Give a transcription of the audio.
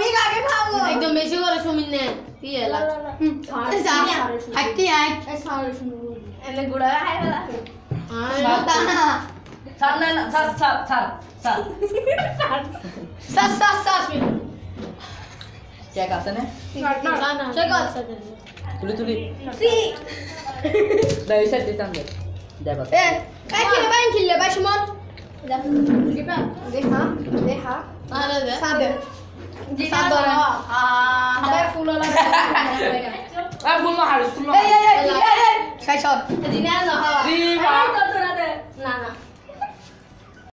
আমি আগে খাবো একদম বেশি করে সুমিন নে কি এলা হাঁটতে আই এই সারে শুনো এনে গুড়া খাই না দানা ছাড় না ছাড় ছাড় ছাড় ছাড় সাস কেক আছে না না চেক আছে তুলি তুলি সি দাই সেট দিতাম দে দেবা এ কাই কিলে বাই সুমন দেখা আরে দে সাদে সাদে আবে ফুল লাগা আ ফুল না হারিস ফুল না এই খাই সব দিনা না দি বা না